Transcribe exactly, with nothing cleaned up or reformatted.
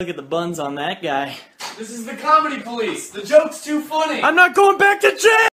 Look at the buns on that guy. This is the comedy police. The joke's too funny. I'm not going back to jail!